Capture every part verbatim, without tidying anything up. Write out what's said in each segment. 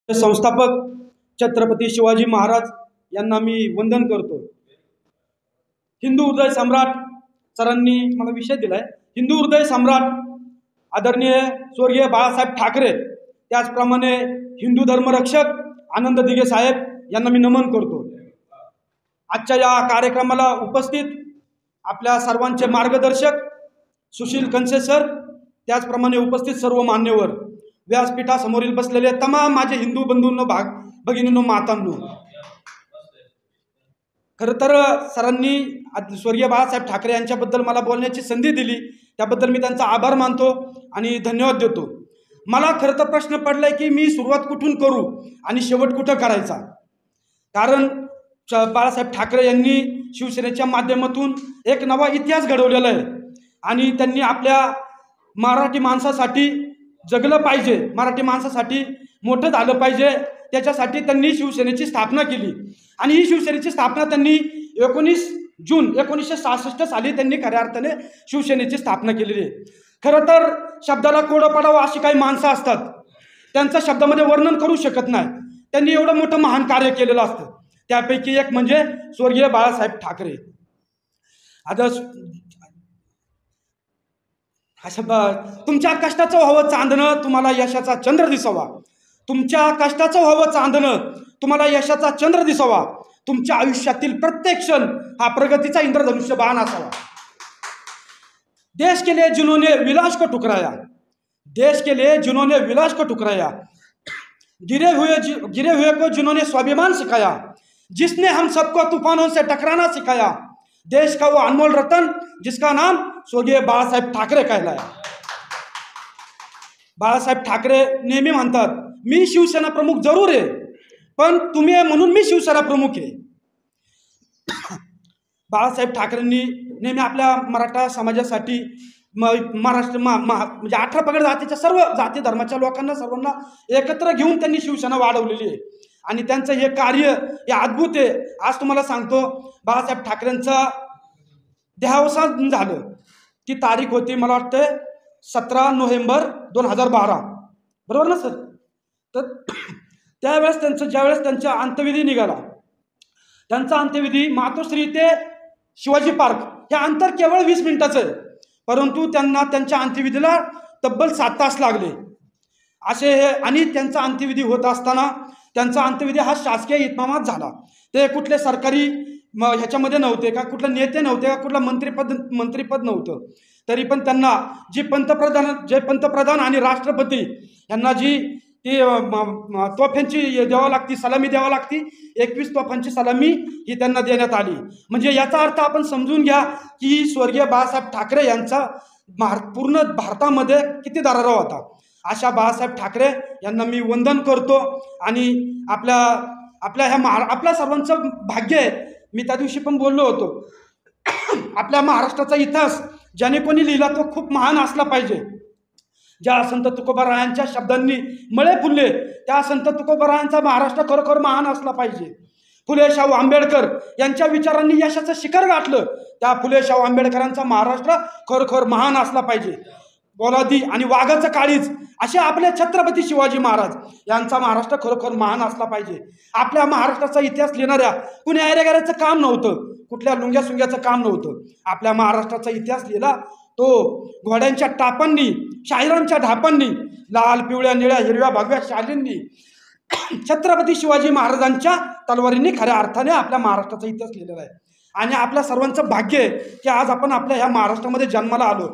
संस्थापक छत्रपती शिवाजी महाराज यांना मी वंदन करतो। हिंदू हृदय सम्राट सरांनी मला विषय दिलाय, हिंदू हृदय सम्राट आदरणीय स्वर्गीय बाळासाहेब ठाकरे, त्याचप्रमाणे हिंदू धर्मरक्षक आनंद दिघे साहेब यांना मी नमन करतो। आजच्या या कार्यक्रमाला उपस्थित आपल्या सर्वांचे मार्गदर्शक सुशील कंसे सर, त्याचप्रमाणे उपस्थित सर्व मान्यवर, व्यासपीठासमोरील बसलेले तमाम माझे हिंदू बंधूंनो, भाग भगिनींनो, मातांनो, खरं तर सरांनी स्वर्गीय बाळासाहेब ठाकरे यांच्याबद्दल मला बोलण्याची संधी दिली, त्याबद्दल मी त्यांचा आभार मानतो आणि धन्यवाद देतो। मला खरं तर प्रश्न पडलाय की मी सुरुवात कुठून करू आणि शेवट कुठं करायचा, कारण बाळासाहेब ठाकरे यांनी शिवसेनेच्या माध्यमातून एक नवा इतिहास घडवलेला आहे आणि त्यांनी आपल्या मराठी माणसासाठी जगलं पाहिजे, मराठी माणसासाठी मोठं झालं पाहिजे, त्याच्यासाठी त्यांनी शिवसेनेची स्थापना केली आणि ही शिवसेनेची स्थापना त्यांनी एकोणीस जून एकोणीसशे सहासष्ट साली त्यांनी खऱ्या अर्थाने शिवसेनेची स्थापना केलेली आहे। खरं तर शब्दाला कोडं पडावं अशी काही माणसं असतात, त्यांचं शब्दामध्ये वर्णन करू शकत नाही, त्यांनी एवढं मोठं महान कार्य केलेलं असतं। त्यापैकी एक म्हणजे स्वर्गीय बाळासाहेब ठाकरे। आता हा शब्द, तुमच्या कष्टाचं व्हावं चांदणं, तुम्हाला यशाचा चंद्र दिसावा, तुमच्या कष्टाचं व्हावं चांदणं, तुम्हाला यशाचा चंद्र दिसावा, तुमच्या आयुष्यातील प्रत्येक क्षण हा प्रगतीचा इंद्रधनुष्य बाण असावा। देश के लिए जिन्होंने विलास को ठुकराया, देश के लिए जिन्होंने विलास को ठुकराया, गिरे हुए गिरे हुए को जिन्होंने स्वाभिमान सिखाया, जिसने हम सबको तूफानों से टकराना सिखाया, देश का वो अनमोल रतन जिसका नाम स्वर्गीय बाळासाहेब ठाकरे कहलाया। बाळासाहेब ठाकरे नेहमी म्हणतात, मी शिवसेना प्रमुख जरूर आहे, पण तुम्ही म्हणून मी शिवसेना प्रमुख आहे। बाळासाहेब ठाकरेंनी नेहमी आपल्या मराठा समाजासाठी महाराष्ट्र म्हणजे अठरा पगड जातीच्या सर्व जाती धर्माच्या लोकांना सर्वांना एकत्र घेऊन त्यांनी शिवसेना वाढवलेली आहे आणि त्यांचं हे कार्य हे अद्भुत आहे। आज तुम्हाला सांगतो, बाळासाहेब ठाकरेंचा देहावसान झालं, ती तारीख होती मला वाटतं सतरा नोव्हेंबर दोन हजार बारा, बरोबर ना सर? तर त्यावेळेस त्यांचं ज्यावेळेस त्यांचा अंत्यविधी निघाला, त्यांचा अंत्यविधी मातोश्री ते शिवाजी पार्क हे अंतर केवळ वीस मिनिटाचं आहे, परंतु त्यांना त्यांच्या अंत्यविधीला तब्बल सात तास लागले असे। आणि त्यांचा अंत्यविधी होत असताना त्यांचा अंत्यविधी हा शासकीय इतमामात झाला, ते कुठले सरकारी ह्याच्यामध्ये नव्हते का, कुठले नेते नव्हते का, कुठलं मंत्रिपद मंत्रिपद नव्हतं, तरी पण त्यांना जी पंतप्रधान जे पंतप्रधान आणि राष्ट्रपती यांना जी ती तोफ्यांची द्यावं लागती, सलामी द्यावं लागती, एकवीस तोफांची सलामी ही त्यांना देण्यात आली। म्हणजे याचा अर्थ आपण समजून घ्या की स्वर्गीय बाळासाहेब ठाकरे यांचा पूर्ण भारतामध्ये किती दरारा होता। अशा बाळासाहेब ठाकरे यांना मी वंदन करतो आणि आपल्या आपल्या ह्या महा आपल्या सर्वांचं भाग्य आहे। मी त्या दिवशी पण बोललो होतो, आपल्या महाराष्ट्राचा इतिहास ज्याने कोणी लिहिला तो खूप महान असला पाहिजे। ज्या संत तुकोबारायांच्या शब्दांनी मळे फुलले, त्या संत तुकोबारायांचा महाराष्ट्र खरोखर महान असला पाहिजे। फुले शाहू आंबेडकर यांच्या विचारांनी यशाचं शिखर गाठलं, त्या फुले शाहू आंबेडकरांचा महाराष्ट्र खरोखर महान असला पाहिजे। पोलादी आणि वाघाचं काळीज असे आपले छत्रपती शिवाजी महाराज यांचा महाराष्ट्र खरोखर महान असला पाहिजे। आपल्या महाराष्ट्राचा इतिहास लिहिणाऱ्या कुणी ऐरेगाऱ्याचं काम नव्हतं, कुठल्या लुंग्या सुंग्याचं काम नव्हतं, आपल्या महाराष्ट्राचा इतिहास लिहिला तो घोड्यांच्या टापांनी, शाहिरांच्या ढापांनी, लाल पिवळ्या निळ्या हिरव्या भगव्या शालींनी, छत्रपती शिवाजी महाराजांच्या तलवारींनी खऱ्या अर्थाने आपल्या महाराष्ट्राचा इतिहास लिहिलेला आहे। आणि आपल्या सर्वांचं भाग्य आहे की आज आपण आपल्या ह्या महाराष्ट्रामध्ये जन्माला आलो।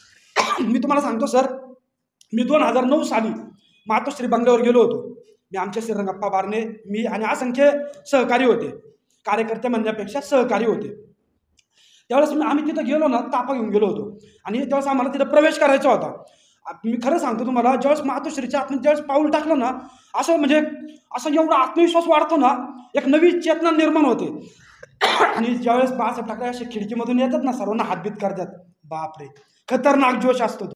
मी तुम्हाला सांगतो सर, मी दोन हजार नऊ साली मातोश्री बंगल्यावर गेलो होतो। मी आमचे श्रीरंगप्पा बारणे, मी आणि असंख्य सहकारी होते, कार्यकर्ते म्हणण्यापेक्षा सहकारी होते। त्यावेळेस आम्ही तिथं गेलो ना, तापा घेऊन गेलो होतो आणि त्यावेळेस आम्हाला तिथं प्रवेश करायचा होता। मी खरं सांगतो तुम्हाला, ज्यावेळेस मातोश्रीच्या आतमध्ये ज्यावेळेस पाऊल टाकलं ना, असं म्हणजे असं एवढा आत्मविश्वास वाढतो ना, एक नवी चेतना निर्माण होते। आणि ज्यावेळेस बाळासाहेब ठाकरे असे खिडकीमधून येतात ना, सर्वांना हातबीत करतात, बापरे, खतरनाक जोश असतो।